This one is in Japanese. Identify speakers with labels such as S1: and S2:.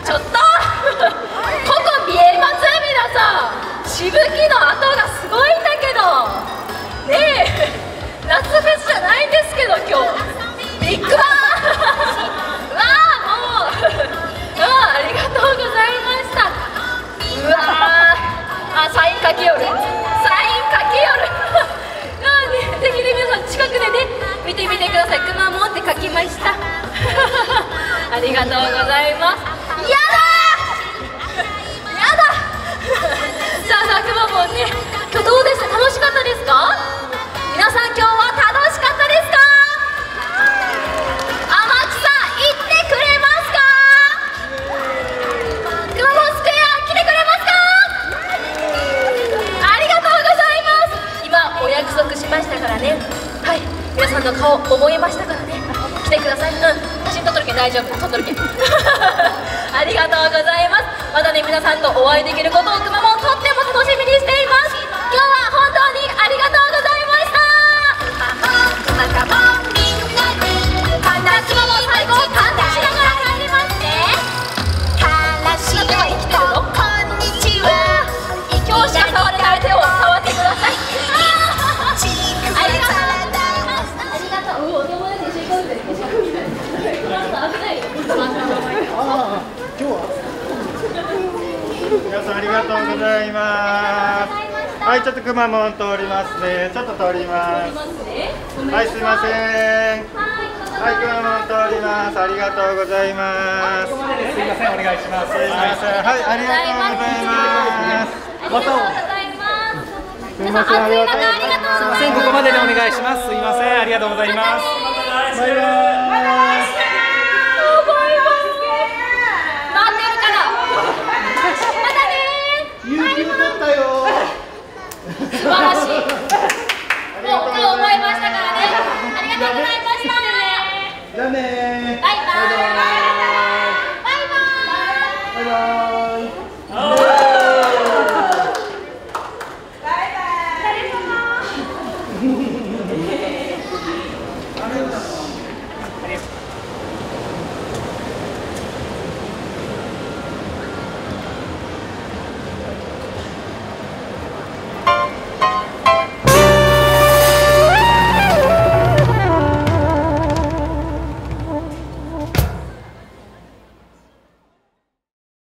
S1: ちょっとここ見えます？皆さん、しぶきの跡がすごいんだけどねえ、夏フェスじゃないんですけど今日ビッグバンうわあ、もうありがとうございました。うわあ、サイン書きよる、サイン書きよるぜひね、皆さん近くでね見てみてください。くまモンって書きましたありがとうございます。やだやださあくまモンね、今日どうでした？楽しかったですか？皆さん今日は楽しかったですか？天草行ってくれますか？くまモンスクエア来てくれますか？ありがとうございます。今お約束しましたからね。はい、皆さんの顔覚えましたからね。来てください。写真撮っとるけん大丈夫、撮っとるけんありがとうございます。またね、皆さんとお会いできることをくまモンとっても楽しみにしています。今日は本当にありがとうございました。くまモン最後感動しながら帰りますね。では生きてるの？こんにちは。今日しか触れない手を触ってください。ありがとう。ありがとう。お友達一緒に行こうぜ。危ないよ。
S2: 今日は皆さんありがとうございます。はい、ちょっとくまモン通りますね。ちょっと通ります。はい、すいません。はい、くまモン通ります。ありがとうございます。
S3: ここまでです。すいません、お願いします。
S2: すいません。はい、ありがとうございます。
S1: また。すみません、ありがとうございます。
S3: すいません、ここまででお願いします。すいません、ありがとうございます。
S2: バイバイ。有給取ったよ。
S1: 素晴らしい。もう覚えましたからね。ありがとうございました。
S2: じゃあね。
S1: バイバイ。
S2: バイバイ。バイバイ。